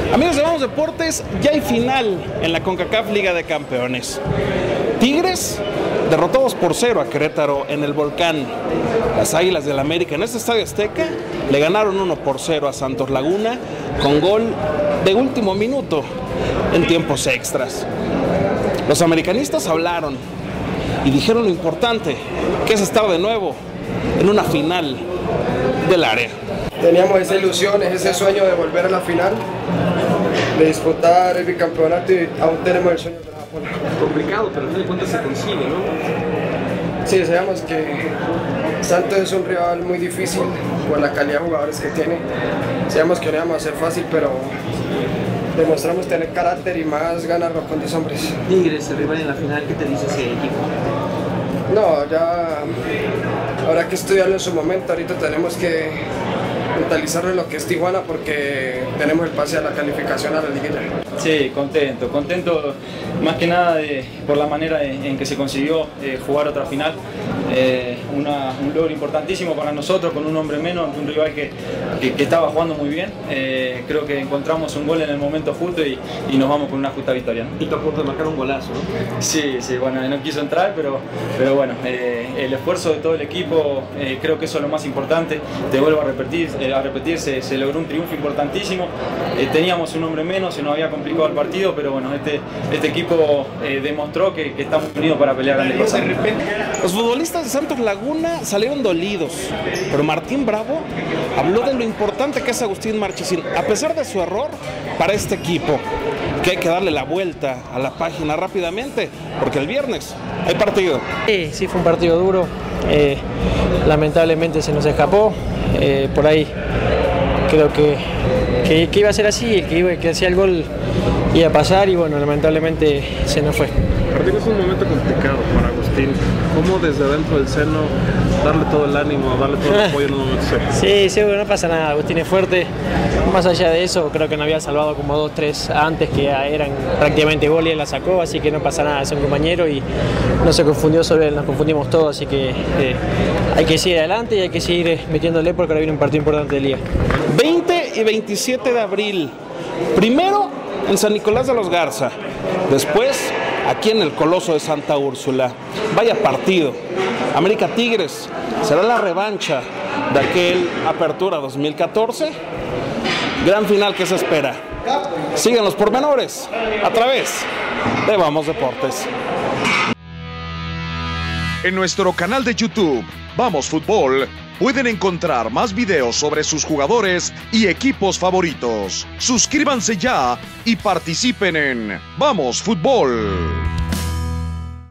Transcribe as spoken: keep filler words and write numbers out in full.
Amigos de Vamos Deportes, ya hay final en la CONCACAF Liga de Campeones. Tigres derrotó dos por cero a Querétaro en el Volcán. Las Águilas del América en este Estadio Azteca le ganaron uno por cero a Santos Laguna con gol de último minuto en tiempos extras. Los americanistas hablaron y dijeron lo importante que es estar de nuevo en una final del área. Teníamos esa ilusión, ese sueño de volver a la final, de disputar el bicampeonato y aún tenemos el sueño de la Japón. Complicado, pero al final de cuentas se consigue, ¿no? Sí, sabemos que Santos es un rival muy difícil por la calidad de jugadores que tiene. Sabemos que no íbamos a ser fácil, pero demostramos tener carácter y más ganarlo con diez hombres. Tigres, el rival en la final, ¿qué te dice ese equipo? No, ya habrá que estudiarlo en su momento. Ahorita tenemos que mentalizarlo en lo que es Tijuana porque tenemos el pase a la calificación a la liguilla. Sí, contento, contento más que nada de, por la manera en, en que se consiguió eh, jugar otra final. Eh, una, un logro importantísimo para nosotros, con un hombre menos, ante un rival que, que, que estaba jugando muy bien. Eh, creo que encontramos un gol en el momento justo y, y nos vamos con una justa victoria, ¿no? Y te apunto de marcar un golazo, ¿no? Sí, sí, bueno, no quiso entrar, pero, pero bueno, eh, el esfuerzo de todo el equipo, eh, creo que eso es lo más importante. Te vuelvo a repetir, eh, a repetir se, se logró un triunfo importantísimo. Eh, teníamos un hombre menos, se nos había complicado el partido, pero bueno, este, este equipo eh, demostró que, que estamos unidos para pelear grandes cosas. Los futbolistas de Santos Laguna salieron dolidos, pero Martín Bravo habló de lo importante que es Agustín Marchesín, a pesar de su error para este equipo, que hay que darle la vuelta a la página rápidamente, porque el viernes hay partido. Sí, sí fue un partido duro, eh, lamentablemente se nos escapó, eh, por ahí creo que, que, que iba a ser así, el que, iba, que hacía el gol iba a pasar y bueno, lamentablemente se nos fue. Martín, es un momento complicado para Agustín. ¿Cómo desde dentro del seno darle todo el ánimo, darle todo el apoyo en un momento serio? Sí, sí, no pasa nada, Agustín es fuerte. Más allá de eso, creo que nos había salvado como dos, tres antes que eran prácticamente gol y él la sacó, así que no pasa nada, es un compañero y no se confundió sobre él, nos confundimos todos, así que eh, hay que seguir adelante y hay que seguir metiéndole porque ahora viene un partido importante de liga. veinte y veintisiete de abril, primero en San Nicolás de los Garza, después aquí en el Coloso de Santa Úrsula. Vaya partido. América Tigres será la revancha de aquel Apertura dos mil catorce. Gran final que se espera. Sigan los pormenores a través de Vamos Deportes. En nuestro canal de YouTube, Vamos Fútbol, pueden encontrar más videos sobre sus jugadores y equipos favoritos. Suscríbanse ya y participen en Vamos Fútbol.